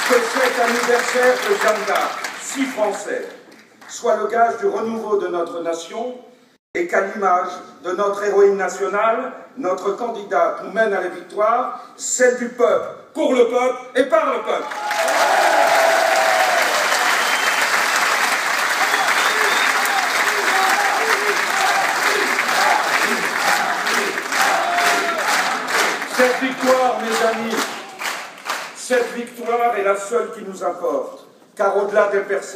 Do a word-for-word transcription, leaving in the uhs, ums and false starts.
Que cet anniversaire de Jeanne d'Arc, si français, soit le gage du renouveau de notre nation et qu'à l'image de notre héroïne nationale, notre candidate nous mène à la victoire, celle du peuple, pour le peuple et par le peuple. Cette victoire, mes amis, cette victoire est la seule qui nous importe, car au-delà des personnes,